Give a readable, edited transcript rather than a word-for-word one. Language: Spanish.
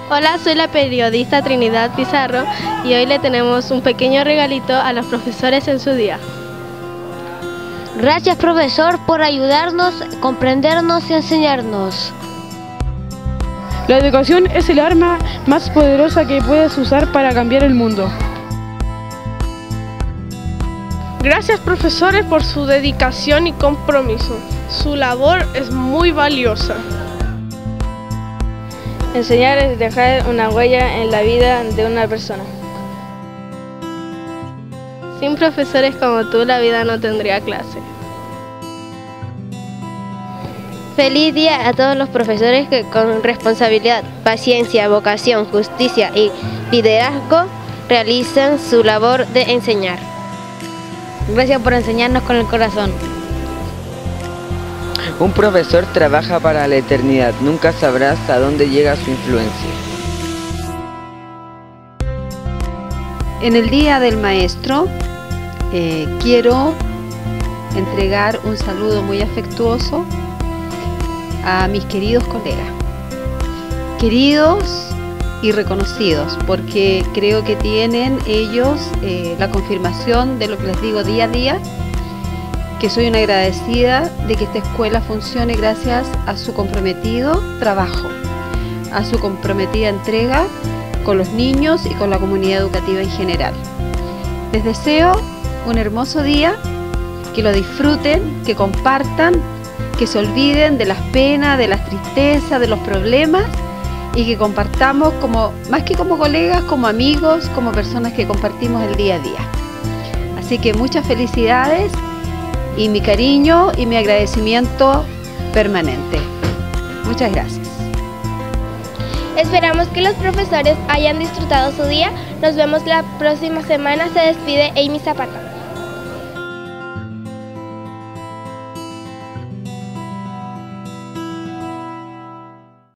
Hola, soy la periodista Trinidad Pizarro y hoy le tenemos un pequeño regalito a los profesores en su día. Gracias, profesor, por ayudarnos, comprendernos y enseñarnos. La educación es el arma más poderosa que puedes usar para cambiar el mundo. Gracias, profesores, por su dedicación y compromiso. Su labor es muy valiosa. Enseñar es dejar una huella en la vida de una persona. Sin profesores como tú, la vida no tendría clase. Feliz día a todos los profesores que con responsabilidad, paciencia, vocación, justicia y liderazgo realizan su labor de enseñar. Gracias por enseñarnos con el corazón. Un profesor trabaja para la eternidad, nunca sabrás a dónde llega su influencia. En el Día del Maestro quiero entregar un saludo muy afectuoso a mis queridos colegas, queridos y reconocidos, porque creo que tienen ellos la confirmación de lo que les digo día a día, que soy una agradecida de que esta escuela funcione gracias a su comprometido trabajo, a su comprometida entrega con los niños y con la comunidad educativa en general. Les deseo un hermoso día, que lo disfruten, que compartan, que se olviden de las penas, de las tristezas, de los problemas y que compartamos más que como colegas, como amigos, como personas que compartimos el día a día. Así que muchas felicidades y mi cariño y mi agradecimiento permanente. Muchas gracias. Esperamos que los profesores hayan disfrutado su día. Nos vemos la próxima semana. Se despide Amy Zapata.